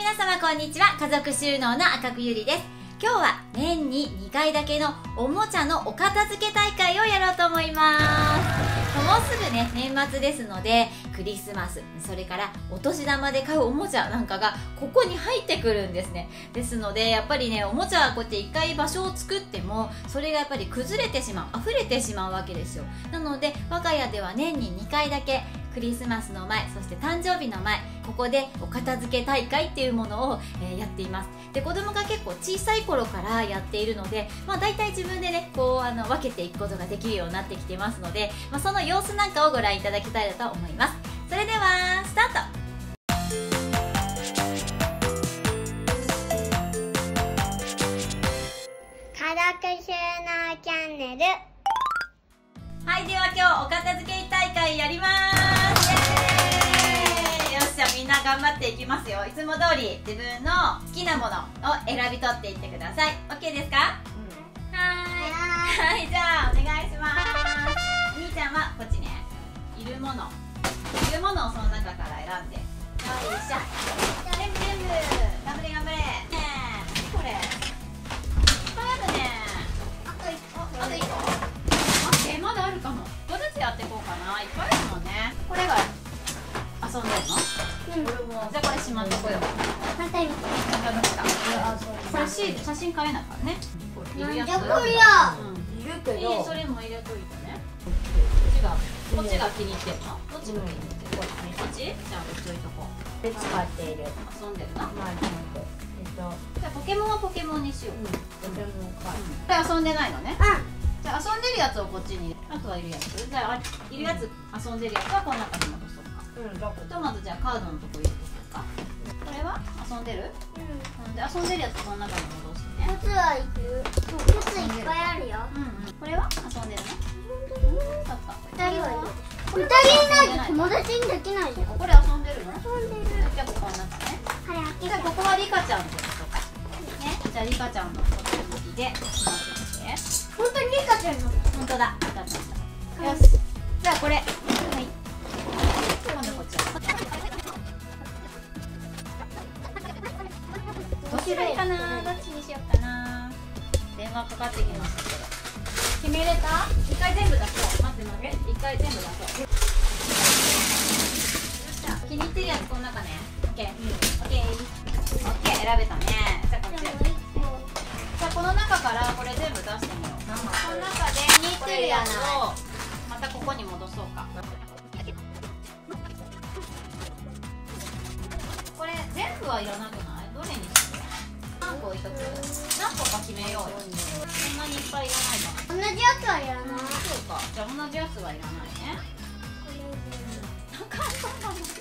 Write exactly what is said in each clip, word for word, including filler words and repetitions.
皆様こんにちは。家族収納の赤くゆりです。今日は年ににかいだけのおもちゃのお片付け大会をやろうと思います。もうすぐね、年末ですので、クリスマス、それからお年玉で買うおもちゃなんかがここに入ってくるんですね。ですのでやっぱりね、おもちゃはこうやって一回場所を作ってもそれがやっぱり崩れてしまう、溢れてしまうわけですよ。なので我が家では年ににかいだけ、クリスマスの前、そして誕生日の前、ここでお片付け大会っていうものを、えー、やっています。で、子供が結構小さい頃からやっているので、まあ、大体自分でねこうあの分けていくことができるようになってきてますので、まあ、その様子なんかをご覧いただきたいと思います。それではスタート。 家族収納チャンネル。 はい、では今日お片付け大会やります。イエーイ。よし、じゃあみんな頑張っていきますよ。いつも通り自分の好きなものを選び取っていってください。 OK ですか？うん、はーい。はい、じゃあお願いします。みーちゃんはこっちね。いるものいるものをその中から選んで、よいしょ、全部全部頑張れ頑張れ。ねえ、これいっぱいあるね。あといっこ、あといっこ。え、まだあるかも。どっちやっていこうかな。いっぱいあるもんね。これが遊んでるの？うん。じゃあこれしまっとこよう。 また見て。 これシール、写真買えないからね。いるやつ。 なんじゃこりゃ。 いるけど。それも入れといてね。こっちが、こっちが気に入ってるの？どっちが気に入ってる？こっち？じゃあ置いといとこう。 で使っている。 遊んでるな。 まあちゃんと。えっと。 じゃあポケモンはポケモンにしよう。 ポケモンか。 これ遊んでないのね。 うん。 じゃあ遊んでるやつをこっちに、あとはいるやつ。じゃあいるやつ、遊んでるやつはこの中に戻そうか。 うん、どこ？ ひとまずじゃあカードのとこ入れとこうか。これは遊んでる？うん。で遊んでるやつこの中に戻してね。 靴はいる。靴いっぱいあるよ。 うんうん。これは遊んでるの？うん。だった。 二人はいる。二人いないと友達にできないじゃん。 これ遊んでるの？ 遊んでる。 じゃあここになってね。 はい、開けじゃあここはリカちゃんのことか。ね。じゃあリカちゃんのこと向きでしまってみて。 本当にリカちゃんの。 本当だ。リカちゃんだ。よし。じゃあこれ。はい。今度こっち。どっちがいいかな。どっちにしようかな。電話かかってきましたけど。決めれた？一回全部出そう。待って待って。一回全部出そう。よっしゃ。気に入ってるやつこの中ね。オッケー。オッケー。オッケー。選べたね。じゃあこっち。じゃあこの中からこれ全部出してみよう。この中で気に入ってるやつをまたここに戻そうか。これ全部はいらなくない？どれにする？何個置いとく？何個か決めようよ。そんなにいっぱいいらないかな。 同じやつはいらない。 そうか。じゃあ同じやつはいらないね。簡単だもん。し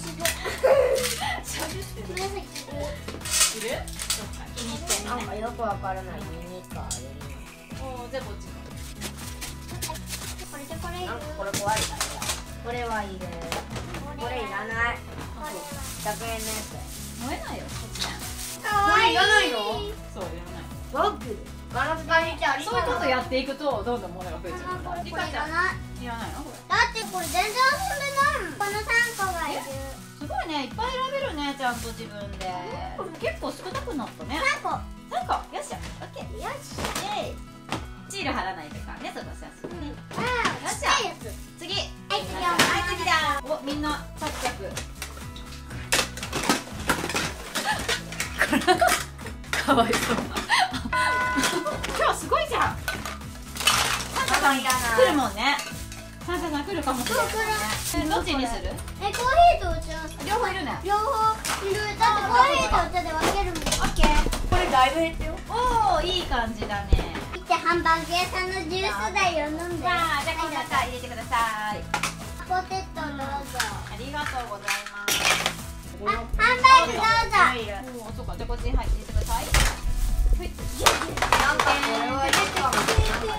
ゃべってる。いる？そうか。気に入ってるね。 なんかよくわからないミニカー。 おお、じゃあこっち。 これとこれいる。 なんかこれ怖いから。これはいる。これいらない。ひゃくえんのやつ。 燃えないよ。こっちね。 かわいい。 いらないの？ そういらない。 バッグ。ガラスがいてありそういうことやっていくとどんどん物が増えちゃうから。リこれカちゃんいらない。 いらないの？これ。 だってこれ全然遊んでないもん。このさんこがいる。 すごいね、いっぱい選べるね、ちゃんと自分で。結構少なくなったね。 さんこ。 さんこ、よっしゃ、オッケー。 よし。 イエーイ。シール貼らないとかね、そこさすがに。よああ、 っしゃ。 やつ。 次。 はい、次だ。 はい、次だ。お、みんなサクサク。かわいそう。今日すごいじゃん。サンタさん来るもんね。サンタさん来るかもしれないね。どっちにする？ え、コーヒーとお茶。 両方いるね。 両方いる。だってコーヒーとお茶で分けるもん。 オッケー。 これだいぶ減ったよ。 おお、いい感じだね。 見て、ハンバーグ屋さんのジュースだよ、飲んで。 さあ、じゃあこの中入れてください。 ポテトどうぞ。 ありがとうございます。 あ、ハンバーグどうぞ。 おお、そうか。じゃあこっちに入って入れてください。はい。 なんかこれはよくわかんない。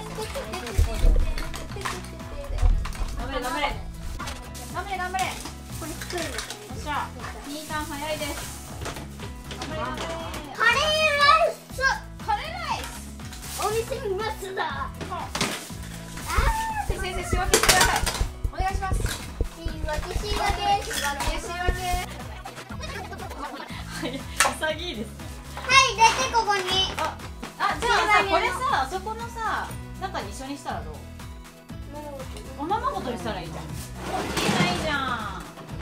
頑張れ頑張れ。頑張れ頑張れ。 これ作る。 よっしゃ。兄さん早いです。頑張れ頑張れ。 カレーライス。 カレーライス。 お店にますだ。ああ、先生仕分けしてください。お願いします。 ー、仕分け仕分け仕分け仕分け。 潔いですね。 はい出てここに。 あ、あ、じゃあさ、これさ、あそこのさ中に一緒にしたらどう？おままごとにしたらいいじゃん。いいじゃん、いいじゃん。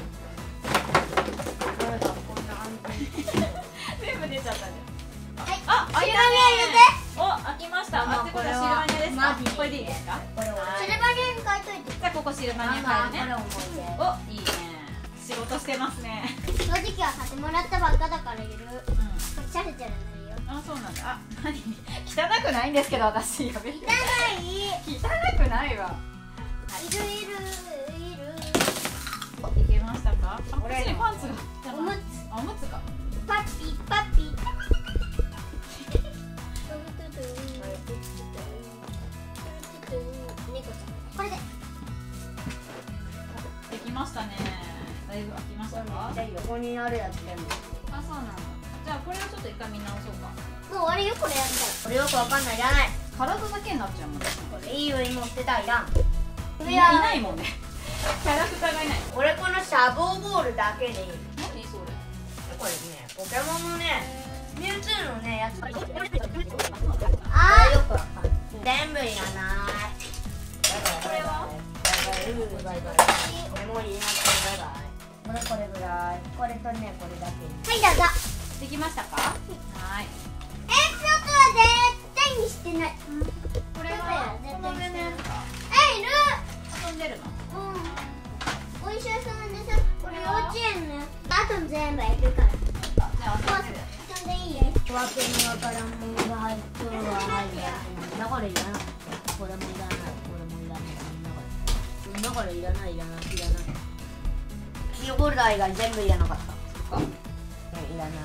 全部出ちゃったじゃん。 はいあ、あ、 シルバニア入れて。 お、開きました。あ、ってことはシルバニアですか？これでいいですか？ これをシルバニアに書いといて。 じゃあここシルバニア変えるね。 これ思いお、いいね。仕事してますね。 正直は買ってもらったばっかだからいる。 うん。 これチャルチャルになるよ。 あ、そうなんだ。あ、何？汚くないんですけど私。やめて。 汚い。 汚くないわ。 いるいるいる。 いけましたか？あ、こっちにパンツが。 おむつ。 あ、おむつか。 パッピーパッピー。これで。 できましたね。だいぶ開きましたか？ 横にあるやつでもあ、そうなんだ。じゃあこれをちょっと一回見直そうか。 もう終わりよこれやったこれよくわかんない、いらない。 体だけになっちゃうもんね。 これいい上に持ってた、いらん。 いいないもんね。キャラクターがいない。 俺このシャボーボールだけでいい。 何それ？ これね、ポケモンのね、ミュウツーのね、やつ。 ら。 ああよくわかんない。全部いらない。 これは？ バイバイ、バイバイ、バイバイ。これもいらない、バイバイ。これこれぐらい。これとね、これだけ。 はいどうぞ。 できましたか？はい。 えちょっとは絶対にしてない。 これはこの上のやつか。 えいる。 遊んでるの？ うん。お医者さんでさ、これ幼稚園ね。あと全部いるから。 あ、じゃあ遊んでる。 遊んでいいよ。 わけにわからんものが入っとるわ、入るやつ。だからいらない。これもいらない。これもいらない。だからいらない、いらない、いらない。キーホルダー以外全部いらなかった。 そっか。 いらない。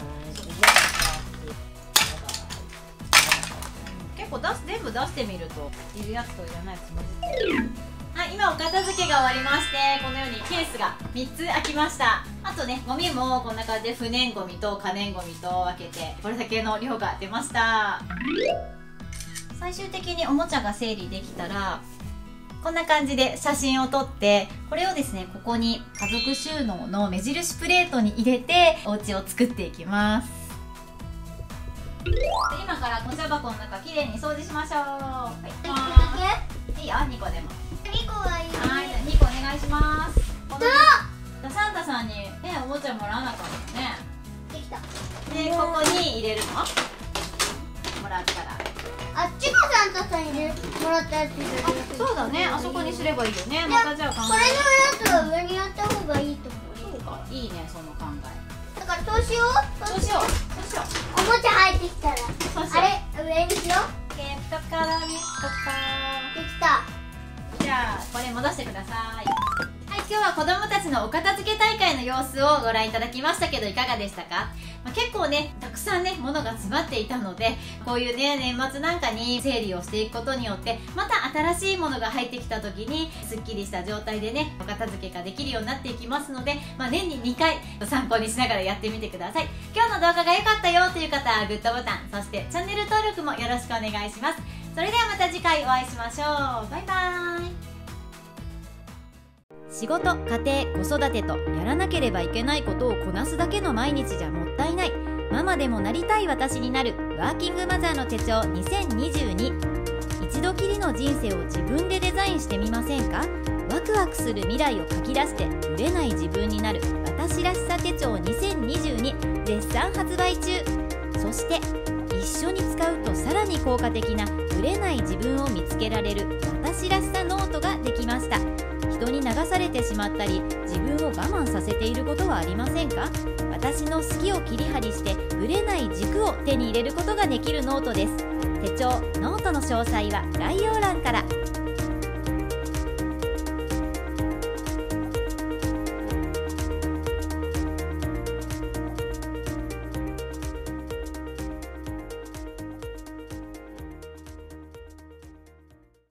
結構出す全部出してみるといるやつといらないやつも出てる。はい、今お片付けが終わりまして、このようにケースがみっつ開きました。あとね、ゴミもこんな感じで不燃ゴミと可燃ゴミと分けてこれだけの量が出ました。最終的におもちゃが整理できたらこんな感じで写真を撮って、これをですね、ここに家族収納の目印プレートに入れてお家を作っていきます。で今からお茶箱の中きれいに掃除しましょう。はい、 一個だいいよ、にこでも。 け？二個がいい。 はい、じゃあにこお願いします。このどう？ じゃあサンタさんにね、おもちゃもらわなかったね。 できた。 で、ここに入れるのもらったら。 あっちがサンタさんに入れもらったやつ入れる。 そうだね、あそこにすればいいよね。またじゃあ考これのえやつは上にやった方がいいと思う。 そうか、いいね、その考え。 だからそうしよう。 そうしよう、そうしよう。 おもちゃ入ってきたら。 そうしよう。 あれ上にしよう。 ケープとからにとか。 できた。 じゃあこれ戻してください。はい、今日は子供たちのお片付け大会の様子をご覧いただきましたけどいかがでしたか？まあ、結構ねたくさんね物が詰まっていたので、こういうね年末なんかに整理をしていくことによってまた新しいものが入ってきた時にすっきりした状態でねお片付けができるようになっていきますので、まあ、年ににかい参考にしながらやってみてください。今日の動画が良かったよという方はグッドボタン、そしてチャンネル登録もよろしくお願いします。それではまた次回お会いしましょう。バイバーイ。仕事、家庭、子育てとやらなければいけないことをこなすだけの毎日じゃもったいない。ママでもなりたい私になるワーキングマザーの手帳にせんにじゅうに。一度きりの人生を自分でデザインしてみませんか？ワクワクする未来を書き出して売れない自分になる私らしさ手帳にせんにじゅうに絶賛発売中。そして一緒に使うとさらに効果的な売れない自分を見つけられる私らしさノートができました。人に流されてしまったり自分を我慢させていることはありませんか？私の好きを切り張りして売れない軸を手に入れることができるノートです。手帳ノートの詳細は概要欄から。